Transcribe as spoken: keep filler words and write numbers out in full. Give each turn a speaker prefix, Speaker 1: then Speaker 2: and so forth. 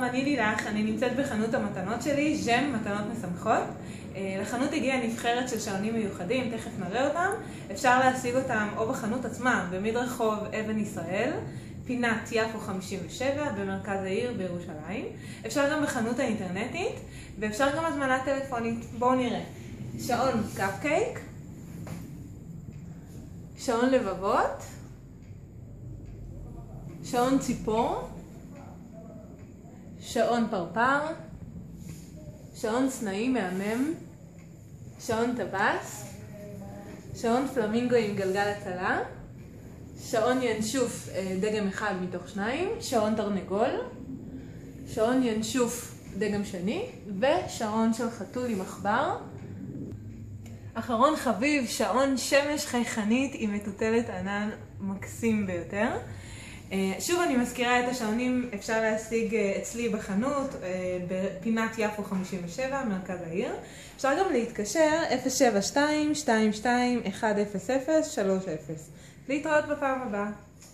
Speaker 1: שלום, אני לילך, אני נמצאת בחנות המתנות שלי, ז'ם מתנות משמחות. לחנות הגיעה נבחרת של שעונים מיוחדים, תכף נראה אותם. אפשר להשיג אותם או בחנות עצמה, במדרחוב אבן ישראל, פינת יפו חמישים ושבע, במרכז העיר בירושלים. אפשר גם בחנות האינטרנטית, ואפשר גם הזמנה טלפונית. בואו נראה. שעון קפקייק, שעון לבבות, שעון ציפור, שעון פרפר, שעון סנאי מהמם, שעון טבס, שעון פלמינגו עם גלגל הצלה, שעון ינשוף דגם אחד מתוך שניים, שעון תרנגול, שעון ינשוף דגם שני, ושעון של חתול עם עכבר. אחרון חביב, שעון שמש חייכנית עם מטוטלת ענן מקסים ביותר. שוב אני מזכירה, את השעונים אפשר להשיג אצלי בחנות, בפינת יפו חמישים ושבע, מרכז העיר. אפשר גם להתקשר אפס שבע שתיים שתיים שתיים אחת אפס אפס שלוש אפס. להתראות בפעם הבאה.